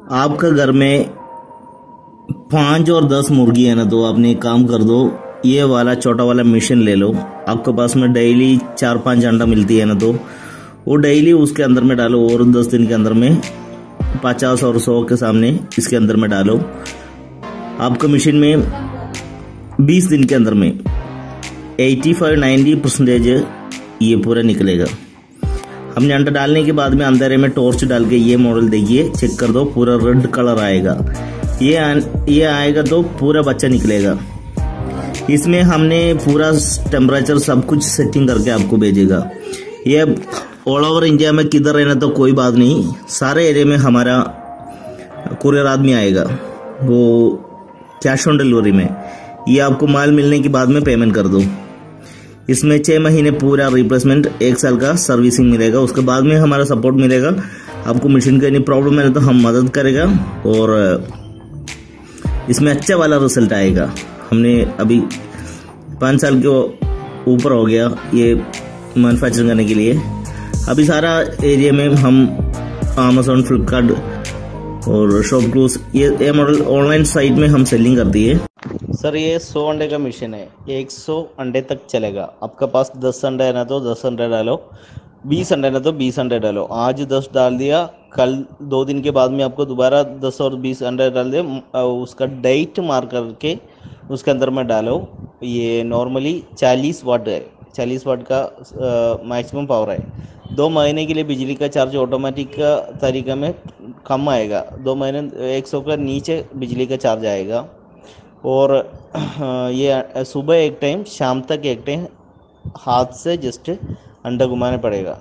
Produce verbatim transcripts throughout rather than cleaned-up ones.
आपका घर में पाँच और दस मुर्गी है ना, तो आपने एक काम कर दो, ये वाला छोटा वाला मशीन ले लो। आपके पास में डेली चार पांच अंडा मिलती है ना, तो वो डेली उसके अंदर में डालो और दस दिन के अंदर में पचास और सौ के सामने इसके अंदर में डालो। आपका मशीन में बीस दिन के अंदर में पचासी नब्बे परसेंटेज ये पूरा निकलेगा। हमने अंडा डालने के बाद में अंधेरे में टॉर्च डाल के ये मॉडल देखिए, चेक कर दो, पूरा रेड कलर आएगा। ये ये आएगा तो पूरा बच्चा निकलेगा। इसमें हमने पूरा टेम्परेचर सब कुछ सेटिंग करके आपको भेजेगा। ये ऑल ओवर इंडिया में किधर रहना तो कोई बात नहीं, सारे एरिया में हमारा कुरियर आदमी आएगा, वो कैश ऑन डिलीवरी में। ये आपको माल मिलने के बाद में पेमेंट कर दो। इसमें छः महीने पूरा रिप्लेसमेंट, एक साल का सर्विसिंग मिलेगा। उसके बाद में हमारा सपोर्ट मिलेगा। आपको मशीन का एनी प्रॉब्लम है तो हम मदद करेगा और इसमें अच्छा वाला रिजल्ट आएगा। हमने अभी पाँच साल के ऊपर हो गया ये मैन्युफैक्चरिंग करने के लिए। अभी सारा एरिया में हम अमेज़न, फ्लिपकार्ट और शॉपक्लूज ये ये मॉडल ऑनलाइन साइट में हम सेलिंग करती है। सर ये सौ अंडे का मशीन है, एक सौ अंडे तक चलेगा। आपके पास दस अंडे है ना तो दस अंडे डालो, बीस अंडे ना तो बीस अंडे डालो। आज दस डाल दिया, कल दो दिन के बाद में आपको दोबारा दस और बीस अंडे डाल दे, उसका डेट मार करके उसके अंदर में डालो। ये नॉर्मली चालीस वाट है, चालीस वाट का मैक्सिमम पावर है। दो महीने के लिए बिजली का चार्ज ऑटोमेटिक का तरीका में कम आएगा। दो महीने एक सौ का नीचे बिजली का चार्ज आएगा। और ये सुबह एक टाइम, शाम तक एक टाइम हाथ से जस्ट अंडा घुमाने पड़ेगा।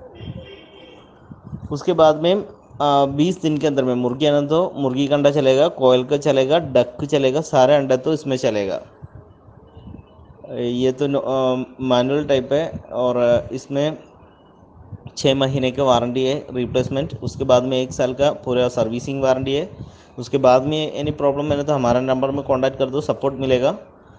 उसके बाद में बीस दिन के अंदर में मुर्गी आना तो मुर्गी का अंडा चलेगा, कोयल का चलेगा, डक चलेगा, सारे अंडा तो इसमें चलेगा। ये तो मैनुअल टाइप है और इसमें छः महीने का वारंटी है रिप्लेसमेंट। उसके बाद में एक साल का पूरा सर्विसिंग वारंटी है। उसके बाद में एनी प्रॉब्लम है तो हमारा नंबर में कांटेक्ट कर दो, सपोर्ट मिलेगा।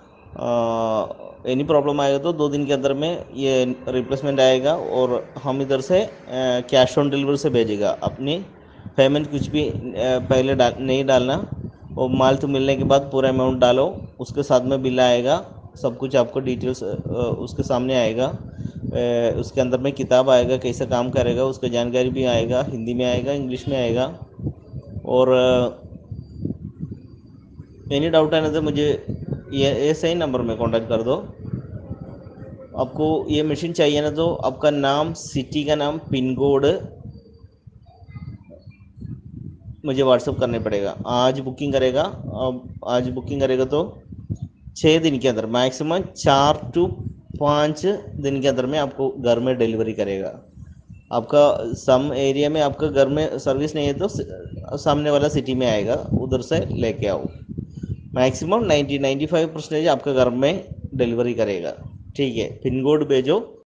एनी प्रॉब्लम आएगा तो दो दिन के अंदर में ये रिप्लेसमेंट आएगा और हम इधर से कैश ऑन डिलीवरी से भेजेगा। अपनी पेमेंट कुछ भी पहले डाल नहीं डालना, और माल तो मिलने के बाद पूरा अमाउंट डालो। उसके साथ में बिल आएगा, सब कुछ आपको डिटेल्स उसके सामने आएगा। उसके अंदर में किताब आएगा, कैसे काम करेगा उसका जानकारी भी आएगा, हिंदी में आएगा, इंग्लिश में आएगा। और एनी डाउट है ना तो मुझे ये ये सही नंबर में कांटेक्ट कर दो। आपको ये मशीन चाहिए ना तो आपका नाम, सिटी का नाम, पिन कोड मुझे व्हाट्सअप करने पड़ेगा। आज बुकिंग करेगा, अब आज बुकिंग करेगा तो छः दिन के अंदर, मैक्सिमम चार टू पाँच दिन के अंदर में आपको घर में डिलीवरी करेगा। आपका सम एरिया में आपका घर में सर्विस नहीं है तो सामने वाला सिटी में आएगा, उधर से लेके आओ। Maximum ninety ninety five percentage आपका घर में डिलीवरी करेगा। ठीक है, पिन कोड भेजो।